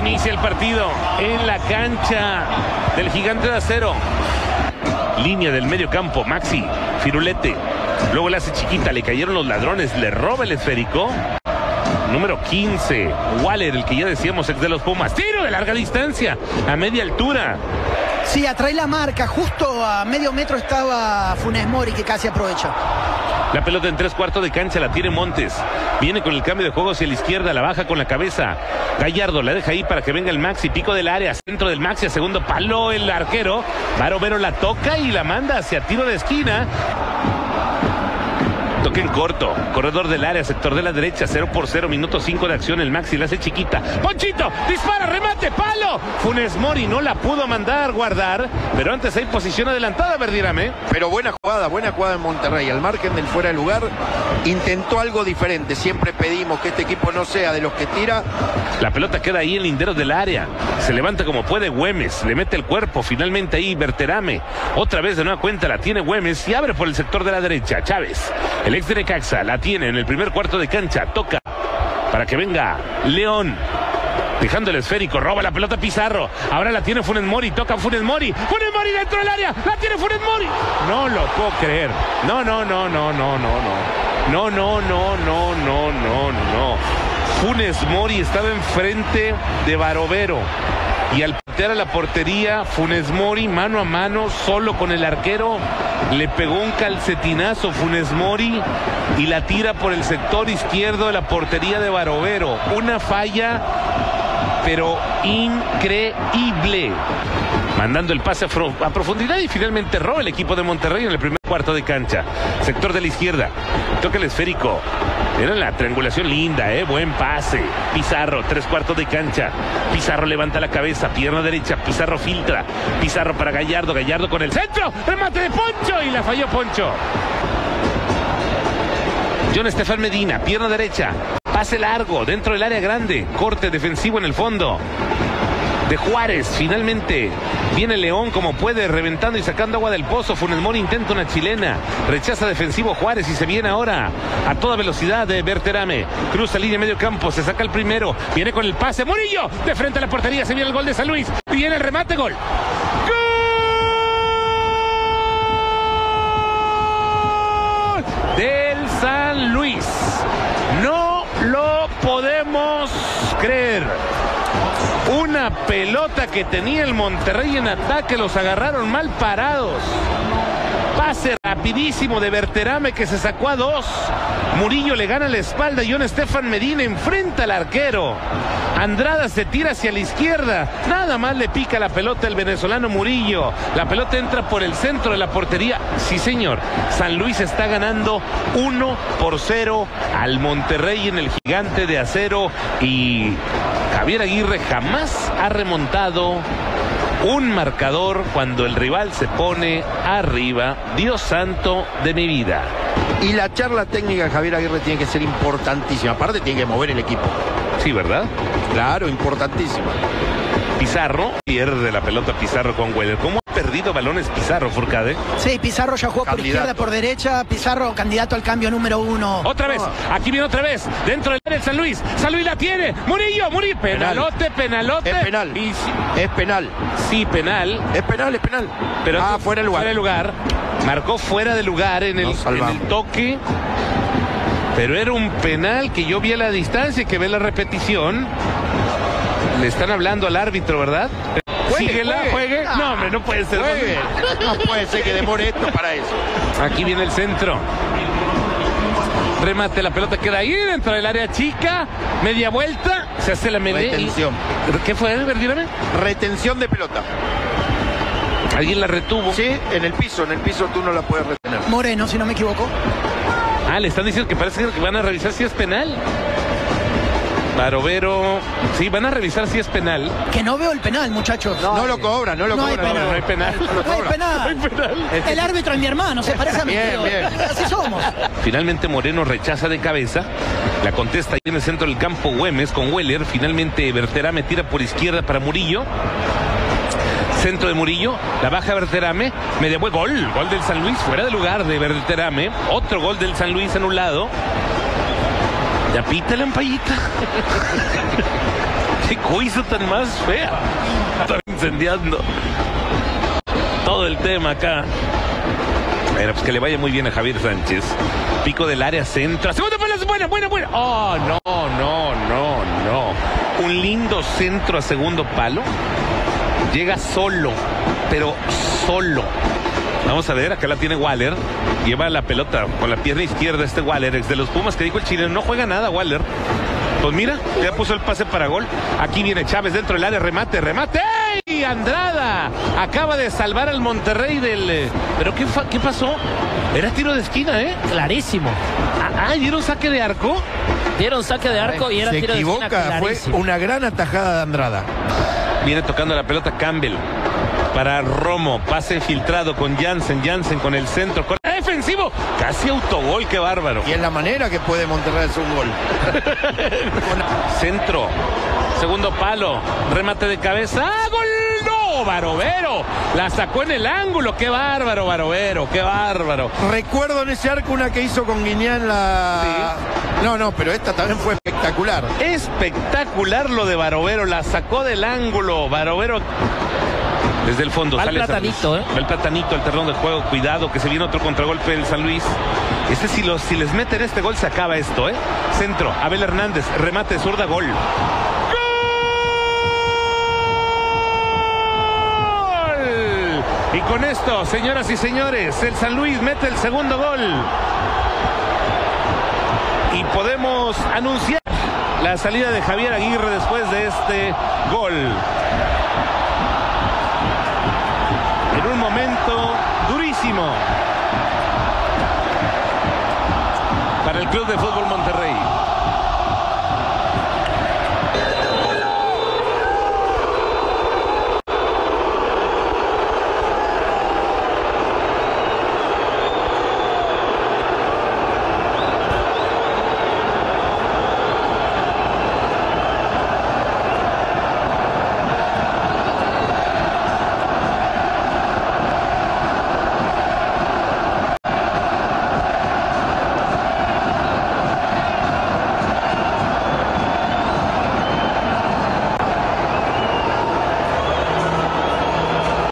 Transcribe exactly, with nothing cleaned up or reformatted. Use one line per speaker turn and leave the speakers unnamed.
Inicia el partido en la cancha del Gigante de Acero. Línea del medio campo, Maxi, Firulete. Luego la hace chiquita, le cayeron los ladrones, le roba el esférico. Número quince, Waller, el que ya decíamos ex de los Pumas. Tiro de larga distancia, a media altura.
Sí, atrae la marca. Justo a medio metro estaba Funes Mori, que casi aprovecha.
La pelota en tres cuartos de cancha la tiene Montes. Viene con el cambio de juego hacia la izquierda, la baja con la cabeza. Gallardo la deja ahí para que venga el Maxi. Pico del área, centro del Maxi, a segundo palo el arquero. Barovero la toca y la manda hacia tiro de esquina. Toque en corto, corredor del área, sector de la derecha, cero por cero, minuto cinco de acción, el Maxi la hace chiquita. Ponchito, dispara, remate, palo. Funes Mori no la pudo mandar guardar, pero antes hay posición adelantada, Verdirame.
Pero buena jugada, buena jugada en Monterrey, al margen del fuera de lugar, intentó algo diferente. Siempre pedimos que este equipo no sea de los que tira.
La pelota queda ahí en linderos del área, se levanta como puede Güemes, le mete el cuerpo, finalmente ahí Berterame, otra vez de nueva cuenta la tiene Güemes y abre por el sector de la derecha, Chávez. El ex de Necaxa la tiene en el primer cuarto de cancha. Toca para que venga León. Dejando el esférico, roba la pelota Pizarro. Ahora la tiene Funes Mori, toca Funes Mori. Funes Mori dentro del área, la tiene Funes Mori. No lo puedo creer. No, no, no, no, no, no, no. No, no, no, no, no, no, no. Funes Mori estaba enfrente de Barovero. Y al patear a la portería, Funes Mori, mano a mano, solo con el arquero, le pegó un calcetinazo Funes Mori y la tira por el sector izquierdo de la portería de Barovero. Una falla, pero increíble. Mandando el pase a, a profundidad y finalmente roba el equipo de Monterrey en el primer cuarto de cancha. Sector de la izquierda. Toca el esférico. Era la triangulación linda, ¿eh? Buen pase. Pizarro, tres cuartos de cancha. Pizarro levanta la cabeza, pierna derecha. Pizarro filtra. Pizarro para Gallardo. Gallardo con el centro. Remate de Poncho y la falló Poncho. John Estefan Medina, pierna derecha. Pase largo, dentro del área grande. Corte defensivo en el fondo de Juárez. Finalmente viene León como puede, reventando y sacando agua del pozo. Funes Mori intenta una chilena, rechaza defensivo Juárez y se viene ahora a toda velocidad de Berterame. Cruza línea medio campo, se saca el primero, viene con el pase Murillo, de frente a la portería, se viene el gol de San Luis, viene el remate, gol. ¡Gol! Del San Luis. No lo podemos creer. Una pelota que tenía el Monterrey en ataque, los agarraron mal parados. Pase rapidísimo de Berterame que se sacó a dos. Murillo le gana la espalda. John Estefan Medina enfrenta al arquero. Andrada se tira hacia la izquierda. Nada más le pica la pelota el venezolano Murillo. La pelota entra por el centro de la portería. Sí, señor. San Luis está ganando uno por cero al Monterrey en el Gigante de Acero. Y Javier Aguirre jamás ha remontado un marcador cuando el rival se pone arriba. Dios santo de mi vida.
Y la charla técnica de Javier Aguirre tiene que ser importantísima. Aparte tiene que mover el equipo.
Sí, ¿verdad?
Claro, importantísima.
Pizarro pierde la pelota Pizarro con Weller. ¿Cómo ha perdido balones Pizarro, Furcade?
Sí, Pizarro ya jugó
Candidato.
por izquierda, por derecha. Pizarro, candidato al cambio número uno.
Otra vez, aquí viene otra vez. Dentro del área de San Luis. San Luis la tiene. Murillo, Murillo. Penalote, penalote.
Es penal.
Y sí,
es penal.
Sí, penal.
Es penal, es penal.
Pero
ah, fuera de lugar.
Fuera de lugar. Marcó fuera de lugar en el, en el toque. Pero era un penal que yo vi a la distancia y que ve la repetición. Le están hablando al árbitro, ¿verdad?
Juegue,
Síguela,
juegue.
juegue.
Ah,
no, hombre, no puede ser.
Juegue. No puede ser que demore esto para eso.
Aquí viene el centro. Remate, la pelota queda ahí dentro del área chica. Media vuelta. Se hace la media.
Retención.
Y... ¿Qué fue, Verdírame?
Retención de pelota.
Alguien la retuvo.
Sí, en el piso. En el piso tú no la puedes retener.
Moreno, si no me equivoco.
Ah, le están diciendo que parece que van a revisar si es penal. Barovero, sí, van a revisar si es penal.
Que no veo el penal, muchachos.
No, no lo cobra, no lo
no
cobra.
Hay
No, no hay penal.
No, no hay penal.
No hay penal.
El árbitro es mi hermano, se parece a mí.
Bien, bien.
Así somos.
Finalmente Moreno rechaza de cabeza. La contesta ahí en el centro del campo Güemes con Weller. Finalmente Berterame tira por izquierda para Murillo. Centro de Murillo, la baja Berterame, media vuelta, gol, gol del San Luis, fuera de lugar de Berterame, otro gol del San Luis anulado. Ya pita la ampallita. Qué coizo tan más fea. Está incendiando todo el tema acá. Pero pues que le vaya muy bien a Javier Sánchez. Pico del área centro. Segundo palo, buena, buena, buena. Oh, no, no, no, no. Un lindo centro a segundo palo. Llega solo, pero solo. Vamos a ver, acá la tiene Waller. Lleva la pelota con la pierna izquierda este Waller, ex de los Pumas, que dijo el chileno, no juega nada Waller. Pues mira, ya puso el pase para gol. Aquí viene Chávez dentro del área, remate, remate. ¡Ey! Andrada acaba de salvar al Monterrey del... eh, ¿Pero qué, fa... qué pasó? Era tiro de esquina, ¿eh?
Clarísimo.
Ah, ah, ¿dieron saque de arco?
Dieron saque de arco y era
Se
tiro de esquina
equivoca, fue
clarísimo.
una gran atajada de Andrada.
Viene tocando la pelota Campbell para Romo, pase filtrado con Jansen, Jansen con el centro, con defensivo, casi autogol, qué bárbaro.
Y es la manera que puede Monterrey hacer un gol.
Centro, segundo palo, remate de cabeza, ¡ah, gol! ¡No, Barovero! La sacó en el ángulo, qué bárbaro, Barovero, qué bárbaro.
Recuerdo en ese arco una que hizo con Guiñán la...
Sí.
No, no, pero esta también fue espectacular.
Espectacular lo de Barovero, la sacó del ángulo, Barovero. Desde el fondo
Va el
sale
platanito,
¿eh? Va el platanito al terreno de juego. Cuidado que se viene otro contragolpe del San Luis. Este si, los, si les meten este gol se acaba esto, ¿eh? Centro, Abel Hernández, remate zurda, gol. ¡Gol! Y con esto, señoras y señores, el San Luis mete el segundo gol. Y podemos anunciar la salida de Javier Aguirre después de este gol. En un momento durísimo para el Club de Fútbol Monterrey.